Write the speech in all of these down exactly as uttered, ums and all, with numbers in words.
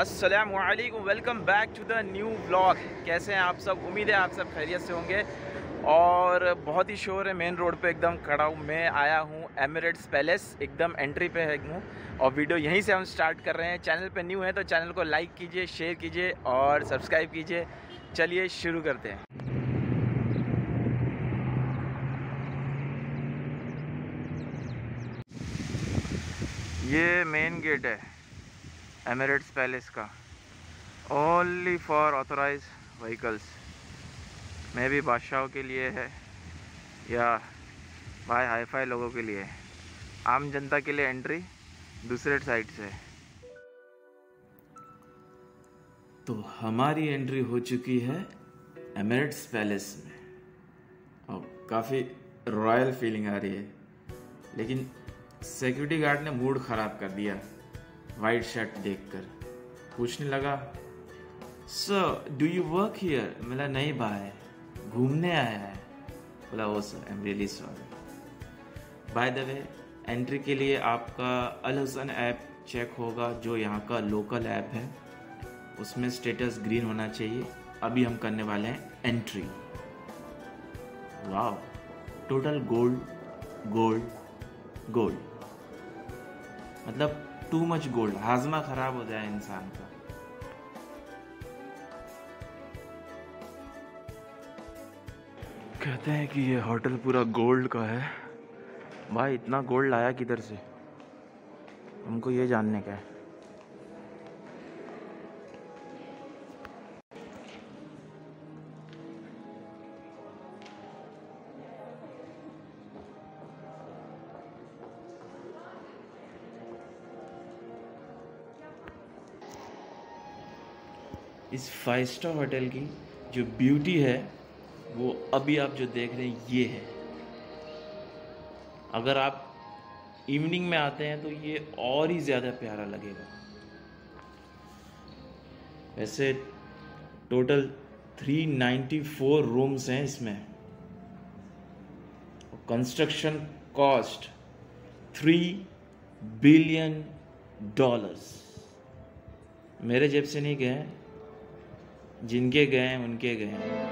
अस्सलामु अलैकुम, welcome back to the new vlog. कैसे हैं आप सब? उम्मीद है आप सब खैरियत से होंगे। और बहुत ही शोर है, मेन रोड पे एकदम खड़ा हूँ। मैं आया हूँ एमिरेट्स पैलेस, एकदम एंट्री पे है हूँ और वीडियो यहीं से हम स्टार्ट कर रहे हैं। चैनल पे न्यू है तो चैनल को लाइक कीजिए, शेयर कीजिए और सब्सक्राइब कीजिए। चलिए शुरू करते हैं। ये मेन गेट है एमिरेट्स पैलेस का, ओनली फॉर ऑथोराइज व्हीकल्स। मे भी बादशाहों के लिए है या भाई हाई फाई लोगों के लिए। आम जनता के लिए एंट्री दूसरे साइड से। तो हमारी एंट्री हो चुकी है एमिरेट्स पैलेस में और काफ़ी रॉयल फीलिंग आ रही है, लेकिन सिक्योरिटी गार्ड ने मूड ख़राब कर दिया वाइट शर्ट देखकर। पूछने लगा, sir do you work here? बोला नहीं भाई, घूमने आया है। बोला oh sir, I am really sorry. By the way, entry के लिए आपका अल हुसैन ऐप चेक होगा, जो यहाँ का लोकल ऐप है। उसमें स्टेटस ग्रीन होना चाहिए। अभी हम करने वाले हैं एंट्री। वाह, टोटल गोल्ड गोल्ड गोल्ड, मतलब टू मच गोल्ड। हाजमा खराब हो जाए इंसान का। कहते हैं कि ये होटल पूरा गोल्ड का है। भाई इतना गोल्ड लाया किधर से, हमको ये जानने का है। इस फाइव स्टार होटल की जो ब्यूटी है वो अभी आप जो देख रहे हैं ये है। अगर आप इवनिंग में आते हैं तो ये और ही ज़्यादा प्यारा लगेगा। वैसे टोटल तीन सौ चौरानवे रूम्स हैं इसमें। Construction cost three billion dollars. मेरे जेब से नहीं गए, जिनके गए हैं उनके गए हैं।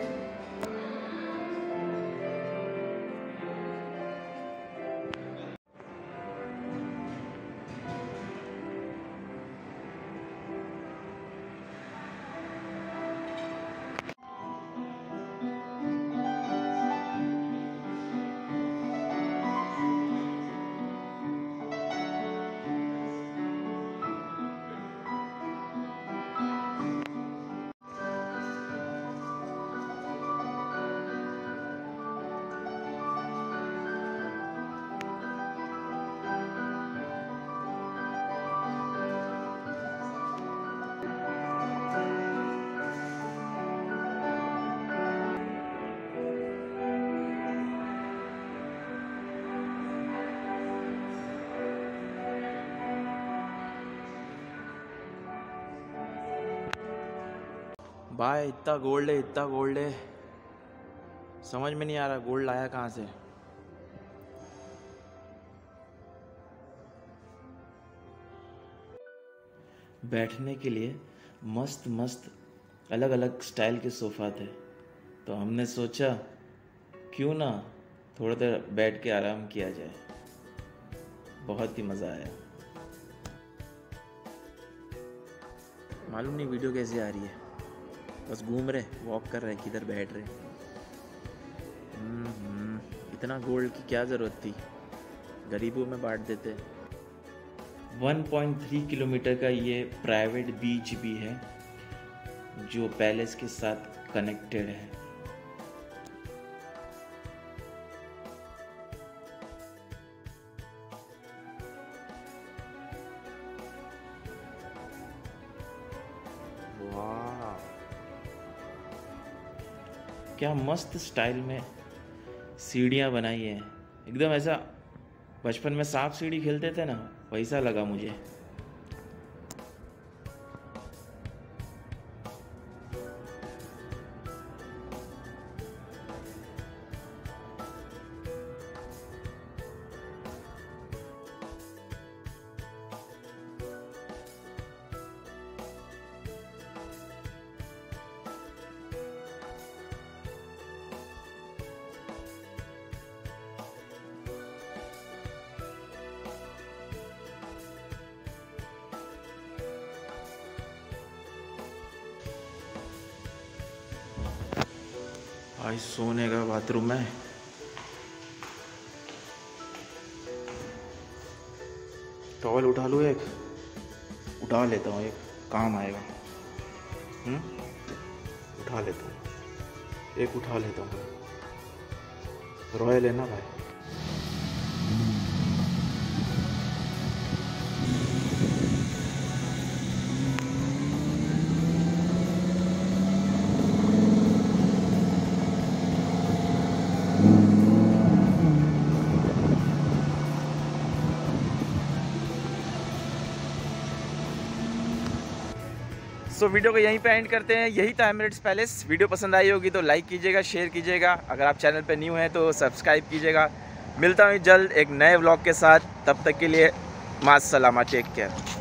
भाई इतना गोल्ड है, इतना गोल्ड है, समझ में नहीं आ रहा गोल्ड लाया कहाँ से। बैठने के लिए मस्त मस्त अलग अलग स्टाइल के सोफ़ा थे, तो हमने सोचा क्यों ना थोड़ा देर बैठ के आराम किया जाए। बहुत ही मज़ा आया। मालूम नहीं वीडियो कैसी आ रही है, बस घूम रहे, वॉक कर रहे, किधर बैठ रहे। इतना गोल्ड की क्या ज़रूरत थी, गरीबों में बांट देते। एक पॉइंट तीन किलोमीटर का ये प्राइवेट बीच भी है जो पैलेस के साथ कनेक्टेड है। वाह, क्या मस्त स्टाइल में सीढ़ियाँ बनाई हैं। एकदम ऐसा बचपन में सांप सीढ़ी खेलते थे ना, वैसा लगा मुझे। भाई सोने का बाथरूम है। टॉवल उठा लूँ एक, उठा लेता हूँ एक, काम आएगा। हम्म उठा लेता हूँ एक, उठा लेता हूँ। रॉयल है ना भाई। सो so, वीडियो को यहीं पे एंड करते हैं। यही था एमिरेट्स पैलेस। वीडियो पसंद आई होगी तो लाइक कीजिएगा, शेयर कीजिएगा। अगर आप चैनल पे न्यू हैं तो सब्सक्राइब कीजिएगा। मिलता हूँ जल्द एक नए व्लॉग के साथ। तब तक के लिए मास सलामा, टेक केयर।